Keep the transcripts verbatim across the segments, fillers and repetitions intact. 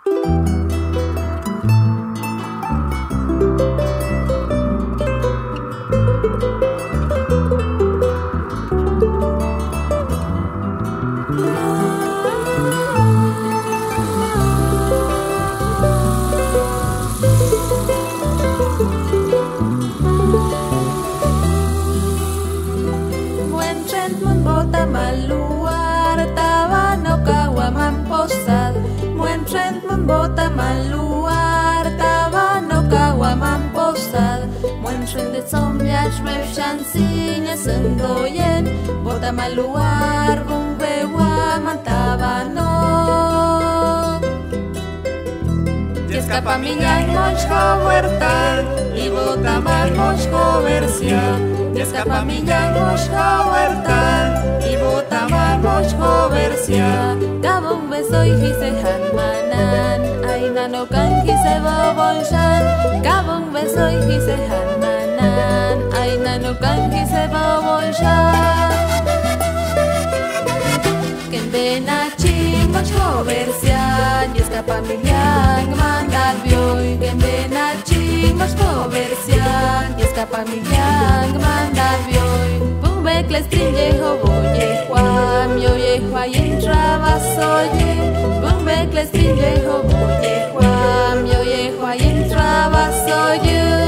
Bota mal luar, tava no kawaman posad. Muestren de zombias, refshanciña, sendoyen. Bota mal luar, bumbewa, mantaba no. Y escapa miñan mochko huertal, y bota mal mochko versia. Y escapa miñan mochko huertal, y bota mal mochko versia. Gabon beso y hise hanmanan, aina no kan hise bobolshan. Gabon beso y hise hanmanan, aina no kan hise bobolshan. Ken benachi mochko versia, y escapa miñan mandal bioy. Ken benachi mochko versia, y escapa miñan mandal bioy. Bek les trinje hoboye Juan, yo ye Juan y entraba soye. Bek les trinje hoboye Juan, yo ye Juan y entraba soye.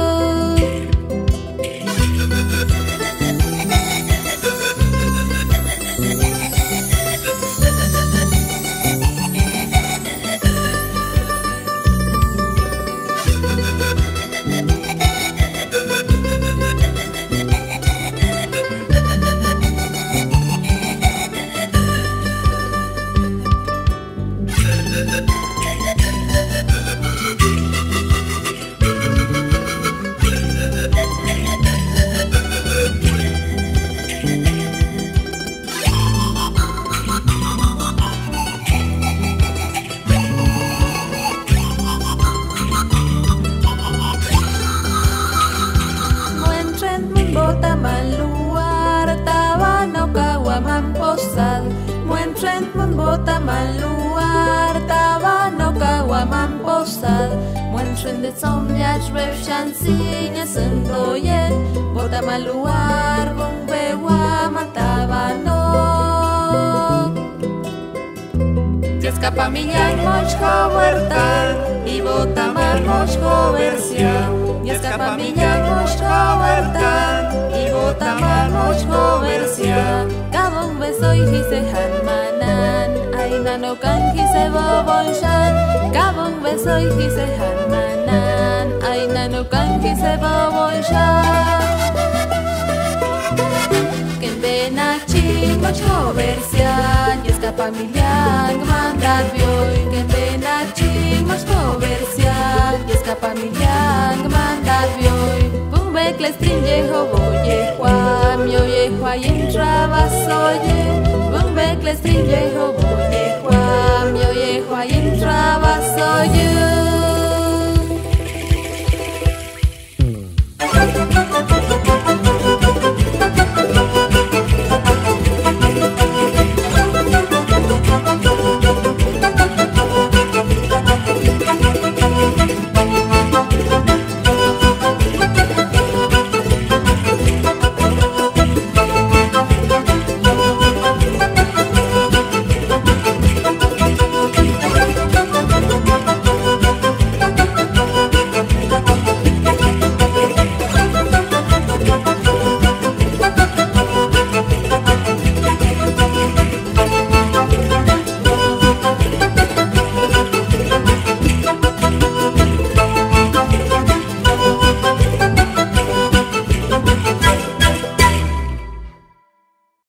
Bota mal luar, tava no kawaman posad. Muestren de zombias, refshanciña, sendoyen. Bota mal luar, bombewa, mataba no. Y escapa miñan mochko huertal, y bota mal mochko versia. Y escapa miñan mochko huertal, y bota mal mochko versia. Gabon beso y hise hanmanan, aina no kan hise bobolshan. Gabon beso y hise hanmanan, aina no kan hise bobolshan. Ken benachi mochko versia, y escapa miñan mandal bioy. Ken benachi mochko versia, y escapa miñan mandal bioy. Bek les trinje hoboye Juan, yo ye Juan y entraba soye. Bek les trinje hoboye